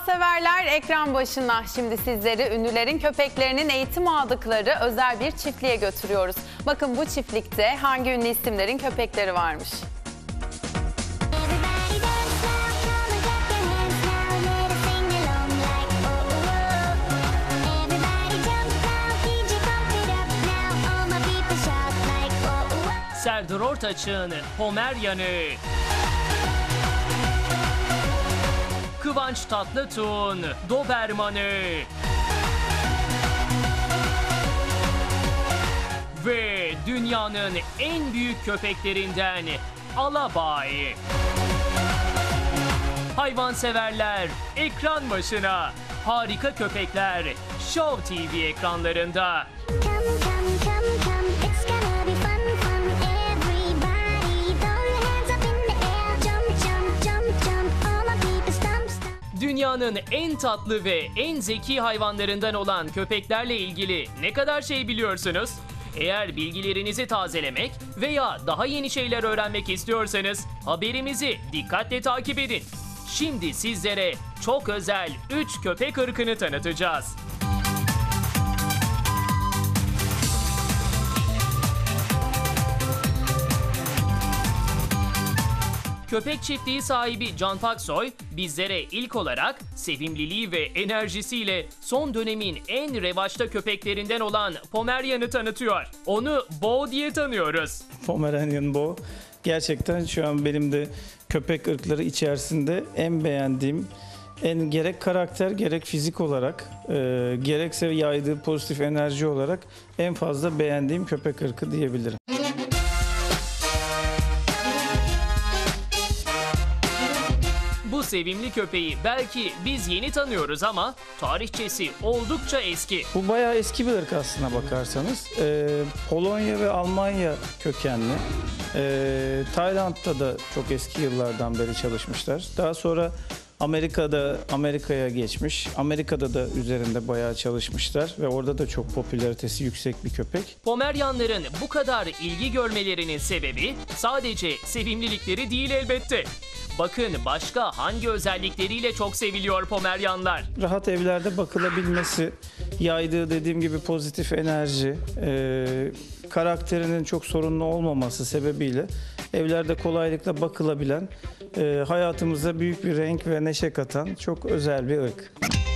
Hayvanseverler ekran başına. Şimdi sizleri ünlülerin köpeklerinin eğitim aldıkları özel bir çiftliğe götürüyoruz. Bakın bu çiftlikte hangi ünlü isimlerin köpekleri varmış. Serdar Ortaç'ın Pomeryan'ı, Kıvanç Tatlıtuğ'un Doberman'ı ve dünyanın en büyük köpeklerinden Alabay. Hayvanseverler ekran başına. Harika köpekler Show TV ekranlarında. Dünyanın en tatlı ve en zeki hayvanlarından olan köpeklerle ilgili ne kadar şey biliyorsunuz? Eğer bilgilerinizi tazelemek veya daha yeni şeyler öğrenmek istiyorsanız haberimizi dikkatle takip edin. Şimdi sizlere çok özel 3 köpek ırkını tanıtacağız. Köpek çiftliği sahibi Can Paksoy bizlere ilk olarak sevimliliği ve enerjisiyle son dönemin en revaçta köpeklerinden olan Pomeryan'ı tanıtıyor. Onu Bo diye tanıyoruz. Pomeranian Bo gerçekten şu an benim de köpek ırkları içerisinde en beğendiğim, gerek karakter gerek fizik olarak gerekse yaydığı pozitif enerji olarak en fazla beğendiğim köpek ırkı diyebilirim. Bu sevimli köpeği belki biz yeni tanıyoruz ama tarihçesi oldukça eski. Bu bayağı eski bir ırk aslına bakarsanız. Polonya ve Almanya kökenli. Tayland'da da çok eski yıllardan beri çalışmışlar. Daha sonra Amerika'ya geçmiş. Amerika'da da üzerinde bayağı çalışmışlar ve orada da çok popülaritesi yüksek bir köpek. Pomeryanların bu kadar ilgi görmelerinin sebebi sadece sevimlilikleri değil elbette. Bakın başka hangi özellikleriyle çok seviliyor Pomeryanlar? Rahat evlerde bakılabilmesi, yaydığı dediğim gibi pozitif enerji, karakterinin çok sorunlu olmaması sebebiyle evlerde kolaylıkla bakılabilen, hayatımıza büyük bir renk ve neşe katan çok özel bir ırk.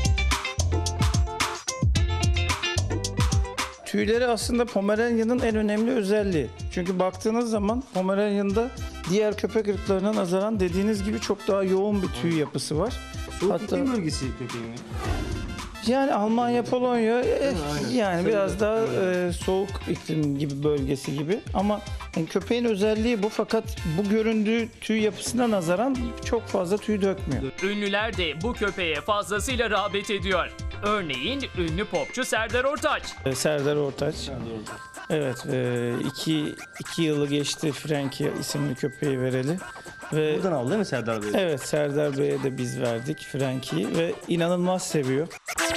Tüyleri aslında Pomeranian'ın en önemli özelliği. Çünkü baktığınız zaman Pomeranian'da diğer köpek ırklarına nazaran dediğiniz gibi çok daha yoğun bir tüy yapısı var. Soğuk iklim bölgesi köpeği. Yani Almanya, Polonya yani Tabii biraz daha soğuk iklim gibi bölgesi gibi. Ama yani köpeğin özelliği bu, fakat bu göründüğü tüy yapısına nazaran çok fazla tüy dökmüyor. Ünlüler de bu köpeğe fazlasıyla rağbet ediyor. Örneğin ünlü popçu Serdar Ortaç. Serdar Ortaç. Evet, iki yılı geçti Frankie isimli köpeği vereli. Ve Buradan aldı değil mi Serdar Bey? evet, Serdar Bey'e de biz verdik Frankie'yi ve inanılmaz seviyor.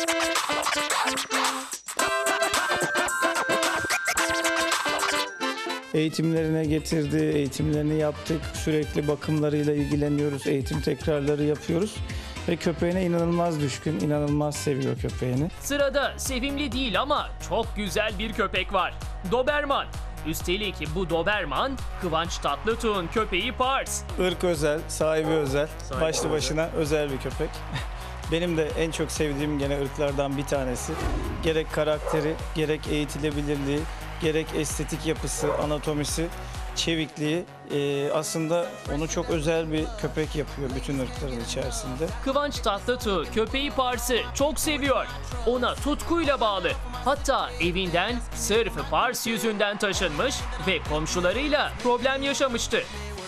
Eğitimlerine getirdi, eğitimlerini yaptık. Sürekli bakımlarıyla ilgileniyoruz, eğitim tekrarları yapıyoruz. Ve köpeğine inanılmaz düşkün, inanılmaz seviyor köpeğini. Sırada sevimli değil ama çok güzel bir köpek var. Doberman. Üstelik bu Doberman Kıvanç Tatlıtuğ'un köpeği Pars. Irk özel, sahibi özel, başlı başına özel bir köpek. Benim de en çok sevdiğim gene ırklardan bir tanesi. Gerek karakteri, gerek eğitilebilirliği, gerek estetik yapısı, anatomisi, çevikliği aslında onu çok özel bir köpek yapıyor bütün ırkların içerisinde. Kıvanç Tatlıtuğ köpeği Pars'ı çok seviyor. Ona tutkuyla bağlı. Hatta evinden sırf Pars yüzünden taşınmış ve komşularıyla problem yaşamıştı.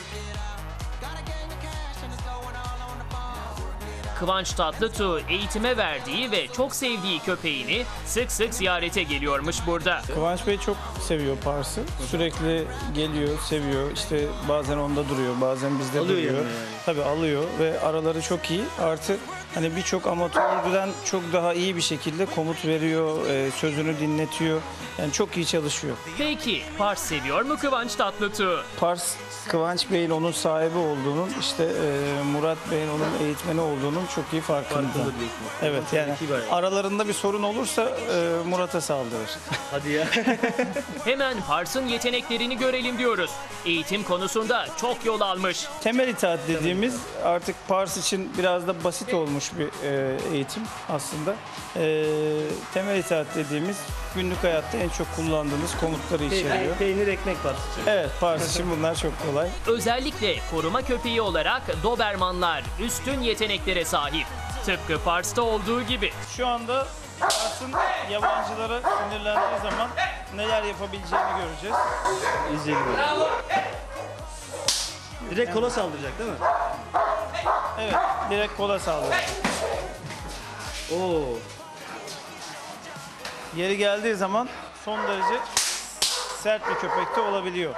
Kıvanç Tatlıtuğ eğitime verdiği ve çok sevdiği köpeğini sık sık ziyarete geliyormuş burada. Kıvanç Bey çok seviyor Pars'ı. Sürekli geliyor, seviyor. İşte bazen onda duruyor, bazen bizde Alıyor duruyor. yani. Tabii alıyor ve araları çok iyi. Artı Hani birçok amatörden çok daha iyi bir şekilde komut veriyor, sözünü dinletiyor. Yani çok iyi çalışıyor. Peki Pars seviyor mu Kıvanç Tatlıtuğ? Pars, Kıvanç Bey'in onun sahibi olduğunun, işte Murat Bey'in onun eğitmeni olduğunun çok iyi farkında. Evet, yani aralarında bir sorun olursa Murat'a saldırır. Hadi ya. Hemen Pars'ın yeteneklerini görelim diyoruz. Eğitim konusunda çok yol almış. temel itaat dediğimiz artık Pars için biraz da basit olmuş bir eğitim aslında. Temel itaat dediğimiz günlük hayatta en çok kullandığımız komutları içeriyor. Peynir ekmek var. Evet, Pars için bunlar çok kolay. Özellikle koruma köpeği olarak Dobermanlar üstün yeteneklere sahip. Tıpkı Pars'ta olduğu gibi. Şu anda Pars'ın yabancılara sinirlendiği zaman neler yapabileceğini göreceğiz. İzleyelim. Direkt kola saldıracak değil mi? Evet, direkt kola saldırıyor. Oo. Yeri geldiği zaman son derece sert bir köpekte olabiliyor.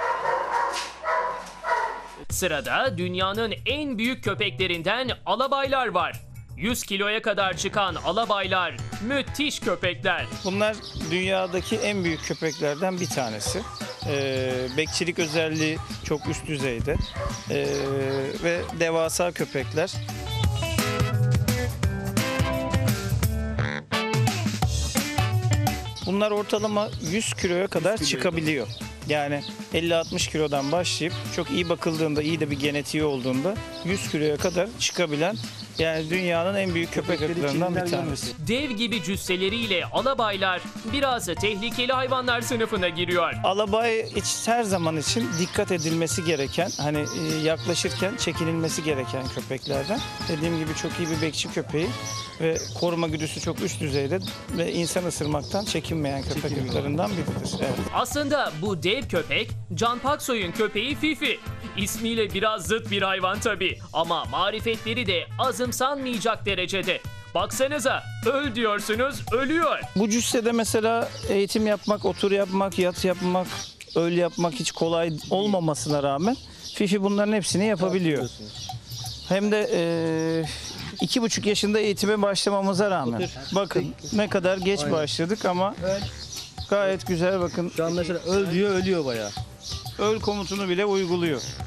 Sırada dünyanın en büyük köpeklerinden alabaylar var. 100 kiloya kadar çıkan alabaylar müthiş köpekler. Bunlar dünyadaki en büyük köpeklerden bir tanesi. Bekçilik özelliği çok üst düzeyde ve devasa köpekler. Bunlar ortalama 100 kiloya kadar çıkabiliyor. Yani 50-60 kilodan başlayıp çok iyi bakıldığında, iyi de bir genetiği olduğunda 100 kiloya kadar çıkabilen, yani dünyanın en büyük köpek ırklarından bir tanesi. Dev gibi cüsseleriyle alabaylar biraz tehlikeli hayvanlar sınıfına giriyor. Alabay her zaman için dikkat edilmesi gereken, hani yaklaşırken çekinilmesi gereken köpeklerden. Dediğim gibi çok iyi bir bekçi köpeği ve koruma güdüsü çok üst düzeyde ve insan ısırmaktan çekinmeyen köpek ırklarından biridir. Evet. Aslında bu dev köpek Can Paksoy'un köpeği Fifi. İsmiyle biraz zıt bir hayvan tabii ama marifetleri de azımsanmayacak derecede. Baksanıza, öl diyorsunuz, ölüyor. Bu cüssede mesela eğitim yapmak, otur yapmak, yat yapmak, öl yapmak hiç kolay olmamasına rağmen Fifi bunların hepsini yapabiliyor. Hem de 2,5 yaşında eğitime başlamamıza rağmen. Bakın ne kadar geç başladık ama gayet güzel, bakın. Şu an mesela öl diyor, ölüyor bayağı. Öl komutunu bile uyguluyor.